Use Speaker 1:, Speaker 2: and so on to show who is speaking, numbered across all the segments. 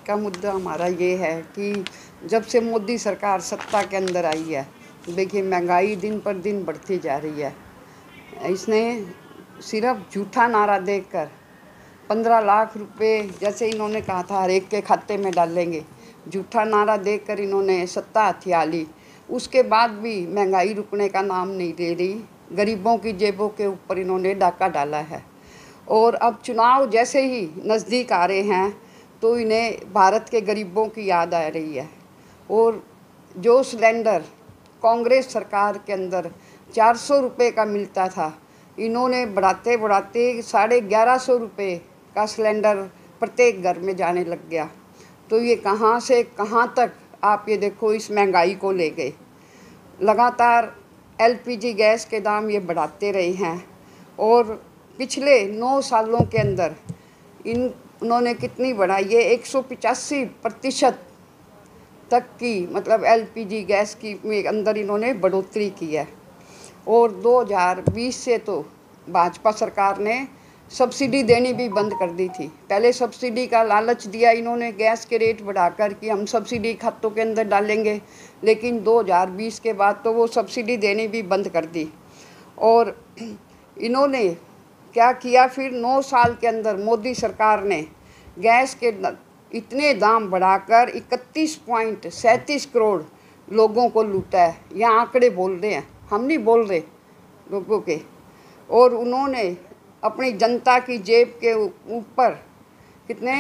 Speaker 1: का मुद्दा हमारा ये है कि जब से मोदी सरकार सत्ता के अंदर आई है, देखिए महंगाई दिन पर दिन बढ़ती जा रही है। इसने सिर्फ झूठा नारा देकर 15 लाख रुपए जैसे इन्होंने कहा था हर एक के खाते में डालेंगे, झूठा नारा देकर इन्होंने सत्ता हथिया ली। उसके बाद भी महंगाई रुकने का नाम नहीं ले रही। गरीबों की जेबों के ऊपर इन्होंने डाका डाला है। और अब चुनाव जैसे ही नज़दीक आ रहे हैं तो इन्हें भारत के गरीबों की याद आ रही है। और जो सिलेंडर कांग्रेस सरकार के अंदर 400 रुपये का मिलता था, इन्होंने बढ़ाते बढ़ाते 1150 रुपये का सिलेंडर प्रत्येक घर में जाने लग गया। तो ये कहाँ से कहाँ तक आप ये देखो इस महंगाई को ले गए। लगातार एलपीजी गैस के दाम ये बढ़ाते रहे हैं और पिछले 9 सालों के अंदर उन्होंने कितनी बढ़ाई, ये 185% तक की मतलब एलपीजी गैस की में अंदर इन्होंने बढ़ोतरी की है। और 2020 से तो भाजपा सरकार ने सब्सिडी देनी भी बंद कर दी थी। पहले सब्सिडी का लालच दिया इन्होंने गैस के रेट बढ़ाकर कि हम सब्सिडी खातों के अंदर डालेंगे, लेकिन 2020 के बाद तो वो सब्सिडी देनी भी बंद कर दी। और इन्होंने क्या किया फिर 9 साल के अंदर मोदी सरकार ने गैस के इतने दाम बढ़ाकर 31.37 करोड़ लोगों को लूटा है। ये आंकड़े बोल रहे हैं, हम नहीं बोल रहे लोगों के। और उन्होंने अपनी जनता की जेब के ऊपर कितने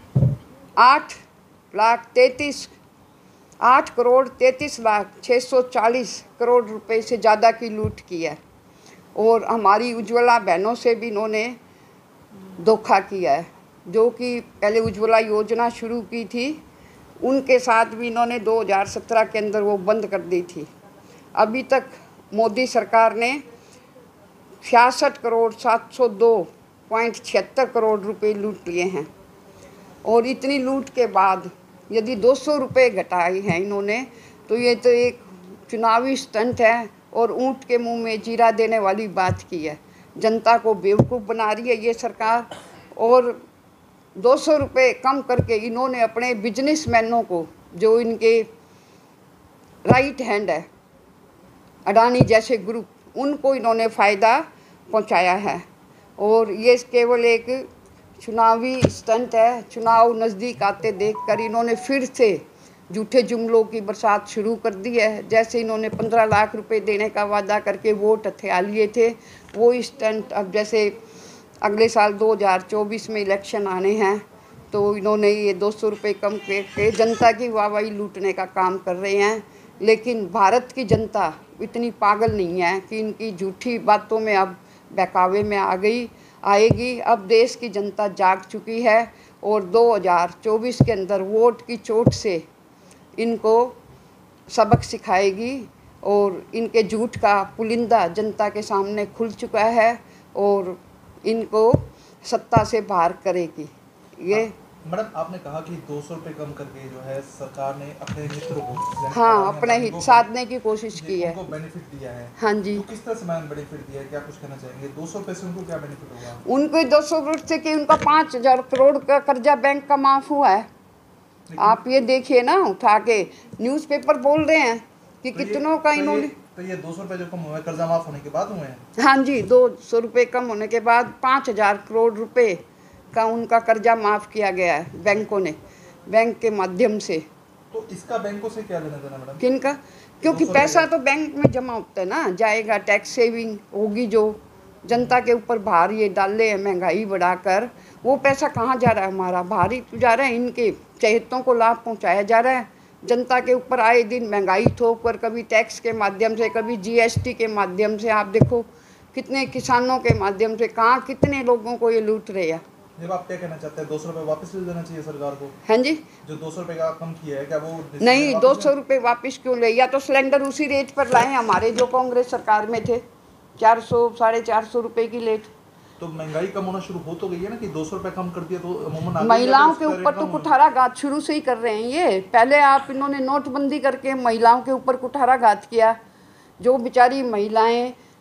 Speaker 1: 8 करोड़ 33 लाख 640 करोड़ रुपए से ज़्यादा की लूट की है। और हमारी उज्ज्वला बहनों से भी इन्होंने धोखा किया है। जो कि पहले उज्ज्वला योजना शुरू की थी, उनके साथ भी इन्होंने 2017 के अंदर वो बंद कर दी थी। अभी तक मोदी सरकार ने 66 करोड़ 702.76 करोड़ रुपए लूट लिए हैं। और इतनी लूट के बाद यदि 200 रुपये घटाए हैं इन्होंने, तो ये तो एक चुनावी स्टंट है और ऊँट के मुंह में जीरा देने वाली बात की है। जनता को बेवकूफ़ बना रही है ये सरकार। और 200 रुपये कम करके इन्होंने अपने बिजनेसमैनों को, जो इनके राइट हैंड है अडानी जैसे ग्रुप, उनको इन्होंने फ़ायदा पहुंचाया है। और ये केवल एक चुनावी स्टंट है। चुनाव नज़दीक आते देखकर इन्होंने फिर से झूठे जुमलों की बरसात शुरू कर दी है। जैसे इन्होंने 15 लाख रुपए देने का वादा करके वोट हथिया लिए थे, वो स्टंट अब जैसे अगले साल 2024 में इलेक्शन आने हैं तो इन्होंने ये 200 रुपये कम करके जनता की वाहवाही लूटने का काम कर रहे हैं। लेकिन भारत की जनता इतनी पागल नहीं है कि इनकी झूठी बातों में अब बहकावे में आएगी। अब देश की जनता जाग चुकी है और 2024 के अंदर वोट की चोट से इनको सबक सिखाएगी। और इनके झूठ का पुलिंदा जनता के सामने खुल चुका है और इनको सत्ता से बाहर करेगी। ये
Speaker 2: मैडम, आपने कहा कि 200 रुपये कम करके जो है सरकार ने अपने मित्रों को,
Speaker 1: हाँ, अपने हित साधने की कोशिश की है,
Speaker 2: उनको बेनिफिट दिया है।
Speaker 1: हाँ जी।
Speaker 2: तो किस तरह से मैम बेनिफिट दिया है, क्या कुछ कहना चाहेंगे? 200 रुपये से उनको क्या बेनिफिट होगा?
Speaker 1: उनको 200 रुपये से कि उनका 5000 करोड़ का कर्जा बैंक का माफ़ हुआ है। आप ये देखिए ना, उठा के न्यूज़पेपर बोल रहे हैं कि कितनों का इन्होंने।
Speaker 2: तो ये 200 रुपये जो कम हुए कर्जा माफ़ होने के बाद हुए हैं?
Speaker 1: हाँ जी, 200 रुपये कम होने के बाद 5000 करोड़ रुपए का उनका कर्जा माफ़ किया गया है बैंकों ने, बैंक के माध्यम से।
Speaker 2: तो इसका बैंकों से क्या लेना देना मैडम?
Speaker 1: किनका? क्योंकि पैसा तो बैंक में जमा होता है ना, जाएगा, टैक्स सेविंग होगी। जो जनता के ऊपर भार ये डाले हैं महंगाई बढ़ाकर, वो पैसा कहाँ जा रहा है? हमारा भार ही जा रहा है, इनके चहेतों को लाभ पहुँचाया जा रहा है। जनता के ऊपर आए दिन महंगाई थोप कर, कभी टैक्स के माध्यम से, कभी जीएसटी के माध्यम से, आप देखो कितने किसानों के माध्यम से, कहाँ कितने लोगों को ये लूट रहे हैं।
Speaker 2: जब आप क्या कहना चाहते हैं, 200 रुपये वापस ले देना चाहिए सरकार को?
Speaker 1: हाँ जी।
Speaker 2: जो 200 रुपये का कम किया है, क्या वो
Speaker 1: नहीं, 200 रुपये वापस क्यों ले? या तो सिलेंडर उसी रेट पर लाएं हमारे जो कांग्रेस सरकार में थे, 400 450 रुपये की लेट।
Speaker 2: तो महंगाई कम होना शुरू हो तो गई है ना कि 200 रुपये कम कर दिया तो अमूमन
Speaker 1: महिलाओं के ऊपर तो कुठाराघात शुरू से ही कर रहे हैं ये। पहले आप इन्होंने नोटबंदी करके महिलाओं के ऊपर कुठाराघात किया। जो बेचारी महिलाएं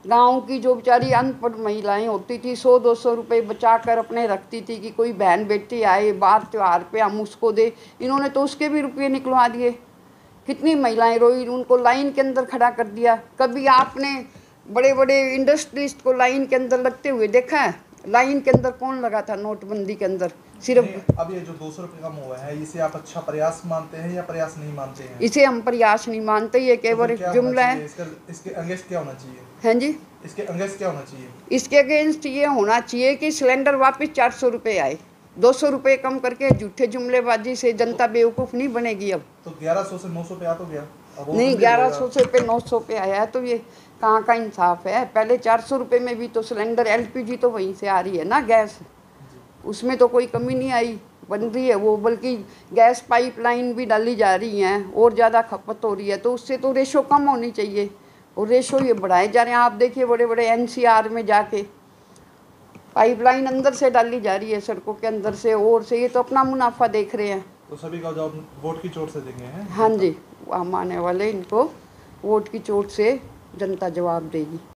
Speaker 1: गांव की जो बेचारी अनपढ़ महिलाएं होती थी 100-200 रुपये बचा कर अपने रखती थी कि कोई बहन बेटी आए बार त्योहार पे हम उसको दे, इन्होंने तो उसके भी रुपये निकलवा दिए। कितनी महिलाएं रोई, उनको लाइन के अंदर खड़ा कर दिया। कभी आपने बड़े बड़े इंडस्ट्रिस्ट को लाइन के अंदर लगते हुए देखा है? लाइन के अंदर कौन लगा था नोटबंदी के अंदर? सिर्फ
Speaker 2: अब ये जो 200 रुपये कम हुआ है, इसे आप अच्छा प्रयास मानते हैं या प्रयास नहीं मानते हैं?
Speaker 1: इसे हम प्रयास नहीं मानते, ये केवल एक जुमला है।
Speaker 2: इसके अगेंस्ट क्या होना चाहिए?
Speaker 1: हैं जी,
Speaker 2: इसके अगेंस्ट क्या होना चाहिए?
Speaker 1: इसके अगेंस्ट ये होना चाहिए कि सिलेंडर वापस 400 रुपये आए। 200 रुपये कम करके झूठे जुमलेबाजी से जनता बेवकूफ़ नहीं बनेगी। अब
Speaker 2: तो 1100 से 900 पे आ तो गया, अब और
Speaker 1: नहीं,
Speaker 2: कम दे देगा।
Speaker 1: 1100 से पे 900 पे आया है, तो ये कहाँ का इंसाफ है? पहले 400 रुपये में भी तो सिलेंडर LPG तो वहीं से आ रही है ना, गैस, उसमें तो कोई कमी नहीं आई, बन रही है वो, बल्कि गैस पाइपलाइन भी डाली जा रही हैं और ज़्यादा खपत हो रही है, तो उससे तो रेशो कम होनी चाहिए और रेशो ये बढ़ाए जा रहे हैं। आप देखिए बड़े बड़े NCR में जाके पाइपलाइन अंदर से डाली जा रही है, सड़कों के अंदर से, और से ये तो अपना मुनाफा देख रहे हैं।
Speaker 2: तो सभी का जवाब वोट की चोट से देंगे हैं?
Speaker 1: हाँ जी, हम आने वाले इनको वोट की चोट से जनता जवाब देगी।